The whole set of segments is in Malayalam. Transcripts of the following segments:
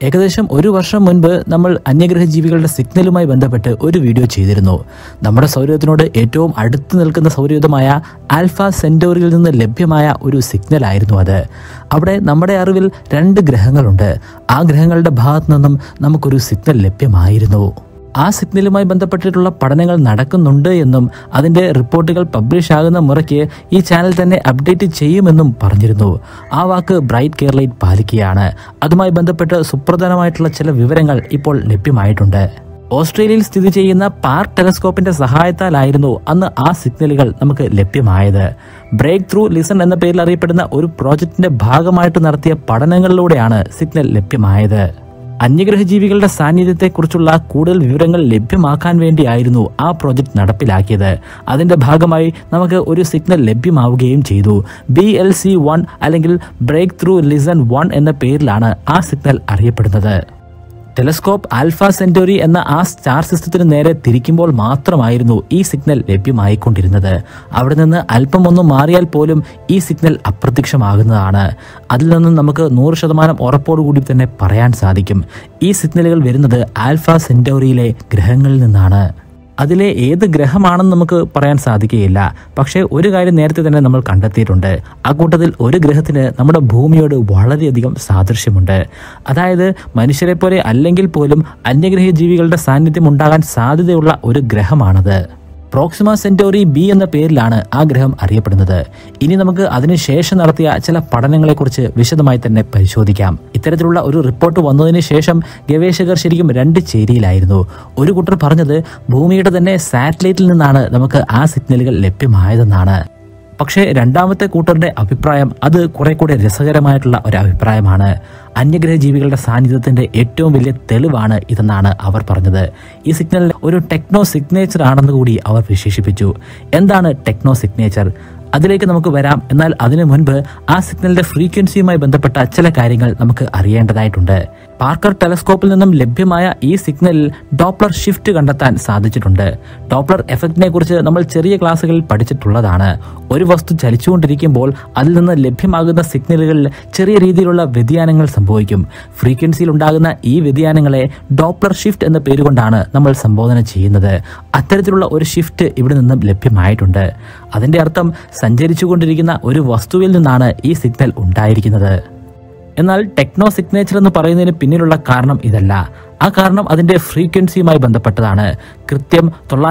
ഏകദേശം ഒരു വർഷം മുൻപ് നമ്മൾ അന്യഗ്രഹ ജീവികളുടെ സിഗ്നലുമായി ബന്ധപ്പെട്ട് ഒരു വീഡിയോ ചെയ്തിരുന്നു. നമ്മുടെ സൗരയൂഥത്തിനോട് ഏറ്റവും അടുത്ത് നിൽക്കുന്ന സൗരയൂഥമായ ആൽഫ സെന്റോറിയിൽ നിന്ന് ലഭ്യമായ ഒരു സിഗ്നലായിരുന്നു അത്. അവിടെ നമ്മുടെ അറിവിൽ 2 ഗ്രഹങ്ങളുണ്ട്. ആ ഗ്രഹങ്ങളുടെ ഭാഗത്തു നിന്നും നമുക്കൊരു സിഗ്നൽ ലഭ്യമായിരുന്നു. ആ സിഗ്നലുമായി ബന്ധപ്പെട്ടിട്ടുള്ള പഠനങ്ങൾ നടക്കുന്നുണ്ട് എന്നും അതിൻ്റെ റിപ്പോർട്ടുകൾ പബ്ലിഷ് ആകുന്ന മുറയ്ക്ക് ഈ ചാനൽ തന്നെ അപ്ഡേറ്റ് ചെയ്യുമെന്നും പറഞ്ഞിരുന്നു. ആ വാക്ക് ബ്രൈറ്റ് കേരളൈറ്റ് പാലിക്കുകയാണ്. അതുമായി ബന്ധപ്പെട്ട് സുപ്രധാനമായിട്ടുള്ള ചില വിവരങ്ങൾ ഇപ്പോൾ ലഭ്യമായിട്ടുണ്ട്. ഓസ്ട്രേലിയയിൽ സ്ഥിതി ചെയ്യുന്ന പാർക്ക് ടെലസ്കോപ്പിന്റെ സഹായത്താലായിരുന്നു അന്ന് ആ സിഗ്നലുകൾ നമുക്ക് ലഭ്യമായത്. ബ്രേക്ക് ത്രൂ ലിസൺ എന്ന പേരിൽ അറിയപ്പെടുന്ന ഒരു പ്രോജക്റ്റിന്റെ ഭാഗമായിട്ട് നടത്തിയ പഠനങ്ങളിലൂടെയാണ് സിഗ്നൽ ലഭ്യമായത്. അന്യഗ്രഹ ജീവികളുടെ സാന്നിധ്യത്തെക്കുറിച്ചുള്ള കൂടുതൽ വിവരങ്ങൾ ലഭ്യമാക്കാൻ വേണ്ടിയായിരുന്നു ആ പ്രോജക്റ്റ് നടപ്പിലാക്കിയത്. അതിന്റെ ഭാഗമായി നമുക്ക് ഒരു സിഗ്നൽ ലഭ്യമാവുകയും ചെയ്തു. BLC 1 അല്ലെങ്കിൽ ബ്രേക്ക് ത്രൂ ലിസൺ 1 എന്ന പേരിലാണ് ആ സിഗ്നൽ അറിയപ്പെടുന്നത്. ടെലസ്കോപ്പ് ആൽഫ സെന്റോറി എന്ന ആ സ്റ്റാർ സിസ്റ്റത്തിന് നേരെ തിരിക്കുമ്പോൾ മാത്രമായിരുന്നു ഈ സിഗ്നൽ ലഭ്യമായിക്കൊണ്ടിരുന്നത്. അവിടെ നിന്ന് അല്പം ഒന്ന് മാറിയാൽ പോലും ഈ സിഗ്നൽ അപ്രത്യക്ഷമാകുന്നതാണ്. അതിൽ നിന്നും നമുക്ക് 100% ഉറപ്പോടുകൂടി തന്നെ പറയാൻ സാധിക്കും, ഈ സിഗ്നലുകൾ വരുന്നത് ആൽഫ സെന്റോറിയിലെ ഗ്രഹങ്ങളിൽ നിന്നാണ്. അതിലെ ഏത് ഗ്രഹമാണെന്ന് നമുക്ക് പറയാൻ സാധിക്കുകയില്ല. പക്ഷേ ഒരു കാര്യം നേരത്തെ തന്നെ നമ്മൾ കണ്ടെത്തിയിട്ടുണ്ട്. ആ കൂട്ടത്തിൽ ഒരു ഗ്രഹത്തിന് നമ്മുടെ ഭൂമിയോട് വളരെയധികം സാദൃശ്യമുണ്ട്. അതായത് മനുഷ്യരെ പോലെ അല്ലെങ്കിൽ പോലും അന്യഗ്രഹ ജീവികളുടെ സാന്നിധ്യം ഉണ്ടാകാൻ സാധ്യതയുള്ള ഒരു ഗ്രഹമാണത്. പ്രോക്സിമ സെന്റോറി B എന്ന പേരിലാണ് ആ ഗ്രഹം അറിയപ്പെടുന്നത്. ഇനി നമുക്ക് അതിനുശേഷം നടത്തിയ ചില പഠനങ്ങളെക്കുറിച്ച് വിശദമായി തന്നെ പരിശോധിക്കാം. ഇത്തരത്തിലുള്ള ഒരു റിപ്പോർട്ട് വന്നതിന് ശേഷം ഗവേഷകർ ശരിക്കും 2 ചേരിയിലായിരുന്നു. ഒരു കൂട്ടർ പറഞ്ഞത് ഭൂമിയുടെ തന്നെ സാറ്റലൈറ്റിൽ നിന്നാണ് നമുക്ക് ആ സിഗ്നലുകൾ ലഭ്യമായതെന്നാണ്. പക്ഷേ രണ്ടാമത്തെ കൂട്ടരുടെ അഭിപ്രായം അത് കുറെ കൂടെ രസകരമായിട്ടുള്ള ഒരു അഭിപ്രായമാണ്. അന്യഗ്രഹ ജീവികളുടെ സാന്നിധ്യത്തിന്റെ ഏറ്റവും വലിയ തെളിവാണ് ഇതെന്നാണ് അവർ പറഞ്ഞത്. ഈ സിഗ്നൽ ഒരു ടെക്നോ സിഗ്നേച്ചർ ആണെന്ന് കൂടി അവർ വിശേഷിപ്പിച്ചു. എന്താണ് ടെക്നോ സിഗ്നേച്ചർ? അതിലേക്ക് നമുക്ക് വരാം. എന്നാൽ അതിനു മുൻപ് ആ സിഗ്നലിന്റെ ഫ്രീക്വൻസിയുമായി ബന്ധപ്പെട്ട ചില കാര്യങ്ങൾ നമുക്ക് അറിയേണ്ടതായിട്ടുണ്ട്. പാർക്കർ ടെലസ്കോപ്പിൽ നിന്നും ലഭ്യമായ ഈ സിഗ്നലിൽ ഡോപ്ലർ ഷിഫ്റ്റ് കണ്ടെത്താൻ സാധിച്ചിട്ടുണ്ട്. ഡോപ്ലർ എഫക്റ്റിനെ കുറിച്ച് നമ്മൾ ചെറിയ ക്ലാസ്സുകളിൽ പഠിച്ചിട്ടുള്ളതാണ്. ഒരു വസ്തു ചലിച്ചുകൊണ്ടിരിക്കുമ്പോൾ അതിൽ നിന്ന് ലഭ്യമാകുന്ന സിഗ്നലുകളിൽ ചെറിയ രീതിയിലുള്ള വ്യതിയാനങ്ങൾ സംഭവിക്കും. ഫ്രീക്വൻസിയിൽ ഉണ്ടാകുന്ന ഈ വ്യതിയാനങ്ങളെ ഡോപ്ലർ ഷിഫ്റ്റ് എന്ന പേരുകൊണ്ടാണ് നമ്മൾ സംബോധന ചെയ്യുന്നത്. അത്തരത്തിലുള്ള ഒരു ഷിഫ്റ്റ് ഇവിടെ നിന്നും ലഭ്യമായിട്ടുണ്ട്. അതിന്റെ അർത്ഥം സഞ്ചരിച്ചുകൊണ്ടിരിക്കുന്ന ഒരു വസ്തുവിൽ നിന്നാണ് ഈ സിഗ്നൽ ഉണ്ടായിരിക്കുന്നത്. എന്നാൽ ടെക്നോ സിഗ്നേച്ചർ എന്ന് പറയുന്നതിന് പിന്നിലുള്ള കാരണം ഇതല്ല. ആ കാരണം അതിന്റെ ഫ്രീക്വൻസിയുമായി ബന്ധപ്പെട്ടതാണ്. കൃത്യം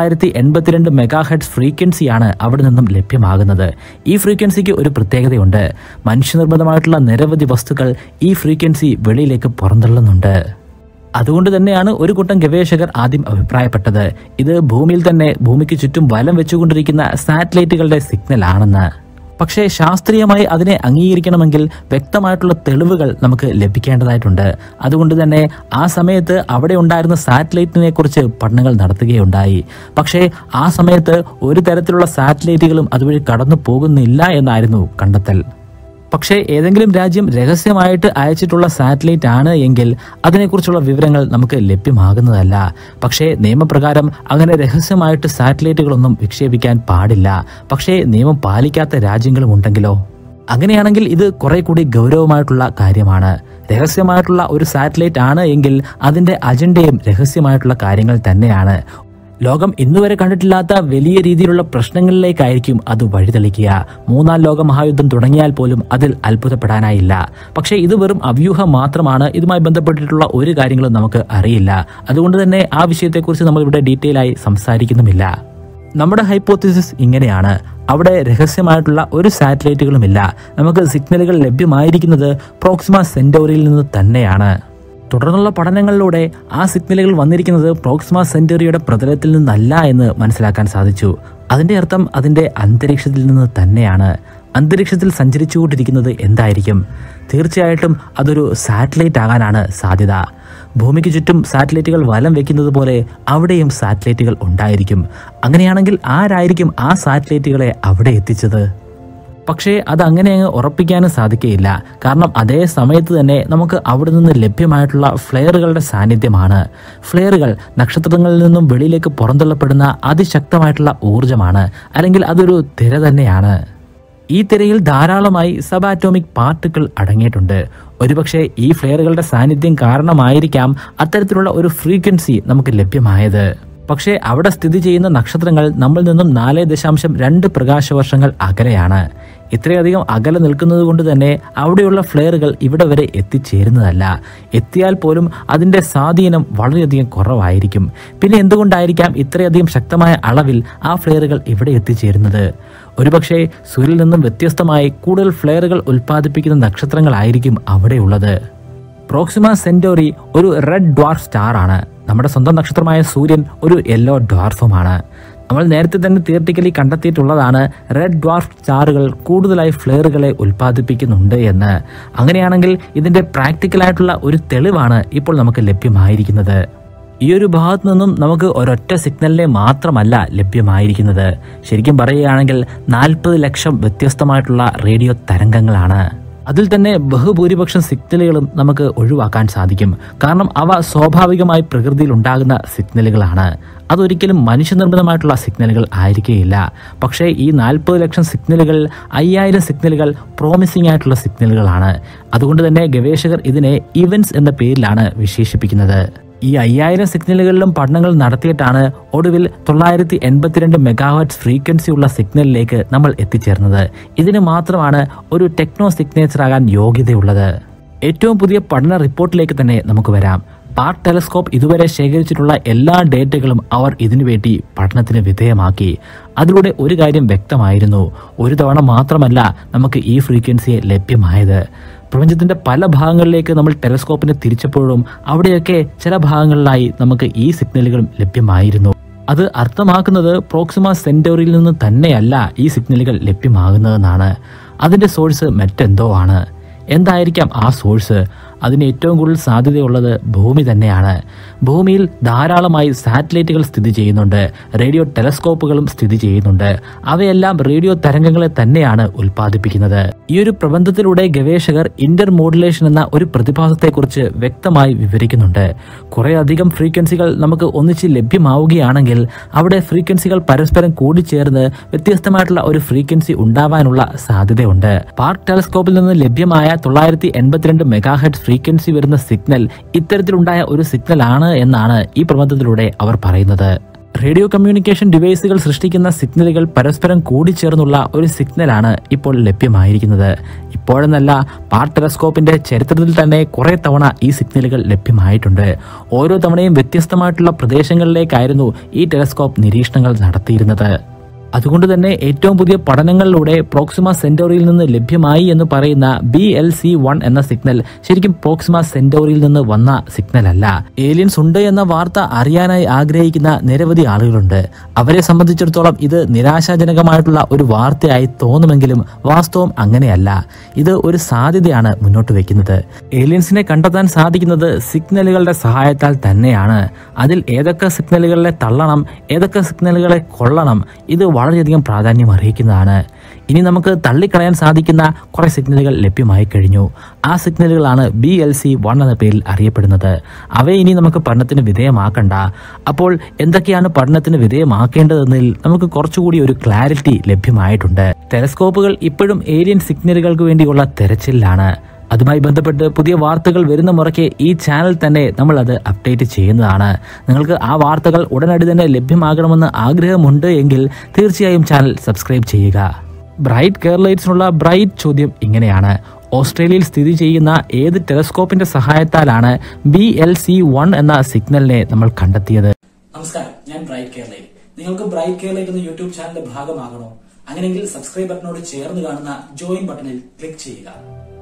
982 മെഗാഹെർട്സ് ഫ്രീക്വൻസിയാണ് അവിടെ നിന്നും ലഭ്യമാകുന്നത്. ഈ ഫ്രീക്വൻസിക്ക് ഒരു പ്രത്യേകതയുണ്ട്. മനുഷ്യനിർമ്മിതമായിട്ടുള്ള നിരവധി വസ്തുക്കൾ ഈ ഫ്രീക്വൻസി വെളിയിലേക്ക് പുറന്തള്ളുന്നുണ്ട്. അതുകൊണ്ട് തന്നെയാണ് ഒരു കൂട്ടം ഗവേഷകർ ആദ്യം അഭിപ്രായപ്പെട്ടത് ഇത് ഭൂമിയിൽ തന്നെ ഭൂമിക്ക് ചുറ്റും വലം വെച്ചുകൊണ്ടിരിക്കുന്ന സാറ്റലൈറ്റുകളുടെ സിഗ്നൽ ആണെന്ന്. പക്ഷേ ശാസ്ത്രീയമായി അതിനെ അംഗീകരിക്കണമെങ്കിൽ വ്യക്തമായിട്ടുള്ള തെളിവുകൾ നമുക്ക് ലഭിക്കേണ്ടതായിട്ടുണ്ട്. അതുകൊണ്ട് തന്നെ ആ സമയത്ത് അവിടെ ഉണ്ടായിരുന്ന സാറ്റലൈറ്റിനെ കുറിച്ച് പഠനങ്ങൾ നടത്തുകയുണ്ടായി. പക്ഷേ ആ സമയത്ത് ഒരു തരത്തിലുള്ള സാറ്റലൈറ്റുകളും അതുവഴി കടന്നു പോകുന്നില്ല എന്നായിരുന്നു കണ്ടെത്തൽ. പക്ഷേ ഏതെങ്കിലും രാജ്യം രഹസ്യമായിട്ട് അയച്ചിട്ടുള്ള സാറ്റലൈറ്റ് ആണ് എങ്കിൽ അതിനെക്കുറിച്ചുള്ള വിവരങ്ങൾ നമുക്ക് ലഭ്യമാകുന്നതല്ല. പക്ഷേ നിയമപ്രകാരം അങ്ങനെ രഹസ്യമായിട്ട് സാറ്റലൈറ്റുകളൊന്നും വിക്ഷേപിക്കാൻ പാടില്ല. പക്ഷേ നിയമം പാലിക്കാത്ത രാജ്യങ്ങളും ഉണ്ടെങ്കിലോ? അങ്ങനെയാണെങ്കിൽ ഇത് കുറെ കൂടി ഗൗരവമായിട്ടുള്ള കാര്യമാണ്. രഹസ്യമായിട്ടുള്ള ഒരു സാറ്റലൈറ്റ് ആണ് എങ്കിൽ അതിന്റെ അജണ്ടയും രഹസ്യമായിട്ടുള്ള കാര്യങ്ങൾ തന്നെയാണ്. ലോകം ഇന്നുവരെ കണ്ടിട്ടില്ലാത്ത വലിയ രീതിയിലുള്ള പ്രശ്നങ്ങളിലേക്കായിരിക്കും അത് വഴിതെളിക്കുക. 3ാം ലോക മഹായുദ്ധം തുടങ്ങിയാൽ പോലും അതിൽ അത്ഭുതപ്പെടാനായില്ല. പക്ഷേ ഇത് വെറും അവ്യൂഹം മാത്രമാണ്. ഇതുമായി ബന്ധപ്പെട്ടിട്ടുള്ള ഒരു കാര്യങ്ങളും നമുക്ക് അറിയില്ല. അതുകൊണ്ട് തന്നെ ആ വിഷയത്തെക്കുറിച്ച് നമ്മൾ ഇവിടെ ഡീറ്റെയിൽ ആയി സംസാരിക്കുന്നുമില്ല. നമ്മുടെ ഹൈപ്പോത്തിസിസ് ഇങ്ങനെയാണ്. അവിടെ രഹസ്യമായിട്ടുള്ള ഒരു സാറ്റലൈറ്റുകളുമില്ല. നമുക്ക് സിഗ്നലുകൾ ലഭ്യമായിരിക്കുന്നത് പ്രോക്സിമ സെന്റോറിയിൽ നിന്ന് തന്നെയാണ്. തുടർന്നുള്ള പഠനങ്ങളിലൂടെ ആ സിഗ്നലുകൾ വന്നിരിക്കുന്നത് പ്രോക്സിമ സെന്റോറിയുടെ പ്രതലത്തിൽ നിന്നല്ല എന്ന് മനസ്സിലാക്കാൻ സാധിച്ചു. അതിന്റെ അർത്ഥം അതിന്റെ അന്തരീക്ഷത്തിൽ നിന്ന് തന്നെയാണ്. അന്തരീക്ഷത്തിൽ സഞ്ചരിച്ചുകൊണ്ടിരിക്കുന്നത് എന്തായിരിക്കും? തീർച്ചയായിട്ടും അതൊരു സാറ്റലൈറ്റ് ആകാനാണ് സാധ്യത. ഭൂമിക്ക് ചുറ്റും സാറ്റലൈറ്റുകൾ വലം വെക്കുന്നത് പോലെ അവിടെയും സാറ്റലൈറ്റുകൾ ഉണ്ടായിരിക്കും. അങ്ങനെയാണെങ്കിൽ ആരായിരിക്കും ആ സാറ്റലൈറ്റുകളെ അവിടെ എത്തിച്ചത്? പക്ഷേ അതങ്ങനെ അങ്ങ് ഉറപ്പിക്കാനും സാധിക്കുകയില്ല. കാരണം അതേ സമയത്ത് തന്നെ നമുക്ക് അവിടെ നിന്ന് ലഭ്യമായിട്ടുള്ള ഫ്ലെയറുകളുടെ സാന്നിധ്യമാണ്. ഫ്ലെയറുകൾ നക്ഷത്രങ്ങളിൽ നിന്നും വെളിയിലേക്ക് പുറന്തള്ളപ്പെടുന്ന അതിശക്തമായിട്ടുള്ള ഊർജ്ജമാണ്. അല്ലെങ്കിൽ അതൊരു തിര തന്നെയാണ്. ഈ തിരയിൽ ധാരാളമായി സബ് ആറ്റോമിക് പാർട്ടിക്കിൾ അടങ്ങിയിട്ടുണ്ട്. ഒരുപക്ഷെ ഈ ഫ്ലെയറുകളുടെ സാന്നിധ്യം കാരണമായിരിക്കാം അത്തരത്തിലുള്ള ഒരു ഫ്രീക്വൻസി നമുക്ക് ലഭ്യമായത്. പക്ഷേ അവിടെ സ്ഥിതി ചെയ്യുന്ന നക്ഷത്രങ്ങൾ നമ്മിൽ നിന്നും 4.2 പ്രകാശവർഷങ്ങൾ അകലെയാണ്. ഇത്രയധികം അകലെ നിൽക്കുന്നത് കൊണ്ട് തന്നെ അവിടെയുള്ള ഫ്ലെയറുകൾ ഇവിടെ വരെ എത്തിച്ചേരുന്നതല്ല. എത്തിയാൽ പോലും അതിന്റെ സ്വാധീനം വളരെയധികം കുറവായിരിക്കും. പിന്നെ എന്തുകൊണ്ടായിരിക്കാം ഇത്രയധികം ശക്തമായ അളവിൽ ആ ഫ്ലെയറുകൾ ഇവിടെ എത്തിച്ചേരുന്നത്? ഒരുപക്ഷെ സൂര്യനിൽ നിന്നും വ്യത്യസ്തമായി കൂടുതൽ ഫ്ലെയറുകൾ ഉൽപ്പാദിപ്പിക്കുന്ന നക്ഷത്രങ്ങളായിരിക്കും അവിടെയുള്ളത്. പ്രോക്സിമ സെന്റോറി ഒരു റെഡ് ഡ്വാർഫ് സ്റ്റാർ ആണ്. നമ്മുടെ സ്വന്തം നക്ഷത്രമായ സൂര്യൻ ഒരു യെല്ലോ ഡ്വാർഫുമാണ്. നമ്മൾ നേരത്തെ തന്നെ തിയററ്റിക്കലി കണ്ടെത്തിയിട്ടുള്ളതാണ് റെഡ് ഡ്വാർഫ് സ്റ്റാറുകൾ കൂടുതലായി ഫ്ലെയറുകളെ ഉൽപ്പാദിപ്പിക്കുന്നുണ്ട് എന്ന്. അങ്ങനെയാണെങ്കിൽ ഇതിന്റെ പ്രാക്ടിക്കലായിട്ടുള്ള ഒരു തെളിവാണ് ഇപ്പോൾ നമുക്ക് ലഭ്യമായിരിക്കുന്നത്. ഈ ഒരു ഭാഗത്തു നിന്നും നമുക്ക് ഒരൊറ്റ സിഗ്നലിനെ മാത്രമല്ല ലഭ്യമായിരിക്കുന്നത്. ശരിക്കും പറയുകയാണെങ്കിൽ 40 ലക്ഷം വ്യത്യസ്തമായിട്ടുള്ള റേഡിയോ തരംഗങ്ങളാണ്. അതിൽ തന്നെ ബഹുഭൂരിപക്ഷം സിഗ്നലുകളും നമുക്ക് ഒഴിവാക്കാൻ സാധിക്കും. കാരണം അവ സ്വാഭാവികമായി പ്രകൃതിയിൽ ഉണ്ടാകുന്ന സിഗ്നലുകളാണ്. അതൊരിക്കലും മനുഷ്യനിർമ്മിതമായിട്ടുള്ള സിഗ്നലുകൾ ആയിരിക്കുകയില്ല. പക്ഷേ ഈ 40 ലക്ഷം സിഗ്നലുകൾ 5000 സിഗ്നലുകൾ പ്രോമിസിംഗ് ആയിട്ടുള്ള സിഗ്നലുകളാണ്. അതുകൊണ്ട് തന്നെ ഗവേഷകർ ഇതിനെ ഇവന്റ്സ് എന്ന പേരിലാണ് വിശേഷിപ്പിക്കുന്നത്. ഈ 5000 സിഗ്നലുകളിലും പഠനങ്ങൾ നടത്തിയിട്ടാണ് ഒടുവിൽ 982 മെഗാഹെർട്സ് ഫ്രീക്വൻസി ഉള്ള സിഗ്നലിലേക്ക് നമ്മൾ എത്തിച്ചേർന്നത്. ഇതിന് മാത്രമാണ് ഒരു ടെക്നോ സിഗ്നേച്ചർ ആകാൻ യോഗ്യതയുള്ളത്. ഏറ്റവും പുതിയ പഠന റിപ്പോർട്ടിലേക്ക് തന്നെ നമുക്ക് വരാം. പാർക്ക് ടെലസ്കോപ്പ് ഇതുവരെ ശേഖരിച്ചിട്ടുള്ള എല്ലാ ഡേറ്റകളും അവർ ഇതിനുവേണ്ടി പഠനത്തിന് വിധേയമാക്കി. അതിലൂടെ ഒരു കാര്യം വ്യക്തമായിരുന്നു. ഒരു തവണ മാത്രമല്ല നമുക്ക് ഈ ഫ്രീക്വൻസിയെ ലഭ്യമായത്. പ്രപഞ്ചത്തിന്റെ പല ഭാഗങ്ങളിലേക്ക് നമ്മൾ ടെലസ്കോപ്പിനെ തിരിച്ചപ്പോഴും അവിടെയൊക്കെ ചില ഭാഗങ്ങളിലായി നമുക്ക് ഈ സിഗ്നലുകളും ലഭ്യമായിരുന്നു. അത് അർത്ഥമാക്കുന്നത് പ്രോക്സിമ സെന്റോറിയിൽ നിന്ന് തന്നെയല്ല ഈ സിഗ്നലുകൾ ലഭ്യമാകുന്നതെന്നാണ്. അതിന്റെ സോഴ്സ് മറ്റെന്തോ ആണ്. എന്തായിരിക്കാം ആ സോഴ്സ്? അതിന് ഏറ്റവും കൂടുതൽ സാധ്യതയുള്ളത് ഭൂമി തന്നെയാണ്. ഭൂമിയിൽ ധാരാളമായി സാറ്റലൈറ്റുകൾ സ്ഥിതി ചെയ്യുന്നുണ്ട്. റേഡിയോ ടെലസ്കോപ്പുകളും സ്ഥിതി ചെയ്യുന്നുണ്ട്. അവയെല്ലാം റേഡിയോ തരംഗങ്ങളെ തന്നെയാണ് ഉൽപ്പാദിപ്പിക്കുന്നത്. ഈ ഒരു പ്രബന്ധത്തിലൂടെ ഗവേഷകർ ഇന്റർ മോഡുലേഷൻ എന്ന ഒരു പ്രതിഭാസത്തെക്കുറിച്ച് വ്യക്തമായി വിവരിക്കുന്നുണ്ട്. കുറേയധികം ഫ്രീക്വൻസികൾ നമുക്ക് ഒന്നിച്ച് ലഭ്യമാവുകയാണെങ്കിൽ അവിടെ ഫ്രീക്വൻസികൾ പരസ്പരം കൂടിച്ചേർന്ന് വ്യത്യസ്തമായിട്ടുള്ള ഒരു ഫ്രീക്വൻസി ഉണ്ടാവാനുള്ള സാധ്യതയുണ്ട്. പാർക്ക് ടെലസ്കോപ്പിൽ നിന്ന് ലഭ്യമായ 982 മെഗാഹെർട്സ് ഫ്രീക്വൻസി വരുന്ന സിഗ്നൽ ഇത്തരത്തിലുണ്ടായ ഒരു സിഗ്നൽ ആണ് എന്നാണ് ഈ പ്രബന്ധത്തിലൂടെ അവർ പറയുന്നത്. റേഡിയോ കമ്മ്യൂണിക്കേഷൻ ഡിവൈസുകൾ സൃഷ്ടിക്കുന്ന സിഗ്നലുകൾ പരസ്പരം കൂടിച്ചേർന്നുള്ള ഒരു സിഗ്നലാണ് ഇപ്പോൾ ലഭ്യമായിരിക്കുന്നത്. ഇപ്പോഴെന്നല്ല, പാർക്ക് ടെലസ്കോപ്പിന്റെ ചരിത്രത്തിൽ തന്നെ കുറെ തവണ ഈ സിഗ്നലുകൾ ലഭ്യമായിട്ടുണ്ട്. ഓരോ തവണയും വ്യത്യസ്തമായിട്ടുള്ള പ്രദേശങ്ങളിലേക്കായിരുന്നു ഈ ടെലസ്കോപ്പ് നിരീക്ഷണങ്ങൾ നടത്തിയിരുന്നത്. അതുകൊണ്ട് തന്നെ ഏറ്റവും പുതിയ പഠനങ്ങളിലൂടെ പ്രോക്സിമ സെന്റോറിയിൽ നിന്ന് ലഭ്യമായി എന്ന് പറയുന്ന BLC1 എന്ന സിഗ്നൽ ശരിക്കും പ്രോക്സിമ സെന്റോറിയിൽ നിന്ന് വന്ന സിഗ്നൽ അല്ല. ഏലിയൻസ് ഉണ്ട് എന്ന വാർത്ത അറിയാനായി ആഗ്രഹിക്കുന്ന നിരവധി ആളുകളുണ്ട്. അവരെ സംബന്ധിച്ചിടത്തോളം ഇത് നിരാശാജനകമായിട്ടുള്ള ഒരു വാർത്തയായി തോന്നുമെങ്കിലും വാസ്തവം അങ്ങനെയല്ല. ഇത് ഒരു സാധ്യതയാണ് മുന്നോട്ട് വെക്കുന്നത്. ഏലിയൻസിനെ കണ്ടെത്താൻ സാധിക്കുന്നത് സിഗ്നലുകളുടെ സഹായത്താൽ തന്നെയാണ്. അതിൽ ഏതൊക്കെ സിഗ്നലുകളെ തള്ളണം, ഏതൊക്കെ സിഗ്നലുകളെ കൊള്ളണം, ഇത് വളരെയധികം പ്രാധാന്യം അർഹിക്കുന്നതാണ്. ഇനി നമുക്ക് തള്ളിക്കളയാൻ സാധിക്കുന്ന കുറെ സിഗ്നലുകൾ ലഭ്യമായി കഴിഞ്ഞു. ആ സിഗ്നലുകളാണ് BLC1 എന്ന പേരിൽ അറിയപ്പെടുന്നത്. അവയെ ഇനി നമുക്ക് പഠനത്തിന് വിധേയമാക്കണ്ട. അപ്പോൾ എന്തൊക്കെയാണ് പഠനത്തിന് വിധേയമാക്കേണ്ടതെന്നതിൽ നമുക്ക് കുറച്ചുകൂടി ഒരു ക്ലാരിറ്റി ലഭ്യമായിട്ടുണ്ട്. ടെലസ്കോപ്പുകൾ ഇപ്പോഴും ഏലിയൻ സിഗ്നലുകൾക്ക് വേണ്ടിയുള്ള തെരച്ചിലാണ്. അതുമായി ബന്ധപ്പെട്ട് പുതിയ വാർത്തകൾ വരുന്ന മുറയ്ക്ക് ഈ ചാനൽ തന്നെ നമ്മൾ അത് അപ്ഡേറ്റ് ചെയ്യുന്നതാണ്. നിങ്ങൾക്ക് ആ വാർത്തകൾ ഉടനടി തന്നെ ലഭ്യമാകണമെന്ന് ആഗ്രഹമുണ്ട് എങ്കിൽ തീർച്ചയായും ചാനൽ സബ്സ്ക്രൈബ് ചെയ്യുക. ബ്രൈറ്റ് കെർലൈറ്റ്സിനുള്ള ബ്രൈറ്റ് ചോദ്യം ഇങ്ങനെയാണ്: ഓസ്ട്രേലിയയിൽ സ്ഥിതി ചെയ്യുന്ന ഏത് ടെലസ്കോപ്പിന്റെ സഹായത്താലാണ് BLC1 എന്ന സിഗ്നലിനെ നമ്മൾ കണ്ടെത്തിയത്? നമസ്കാരം, ഞാൻ ബ്രൈറ്റ് കേരളൈറ്റ്. നിങ്ങൾക്ക് ബ്രൈറ്റ് കേരളൈറ്റ് എന്ന യൂട്യൂബ് ചാനലിന്റെ ഭാഗമാകണോ? അങ്ങനെയെങ്കിൽ സബ്സ്ക്രൈബ് ബട്ടനോട് ചേർന്ന് കാണുന്ന ജോയിൻ ബട്ടണിൽ ക്ലിക്ക് ചെയ്യുക.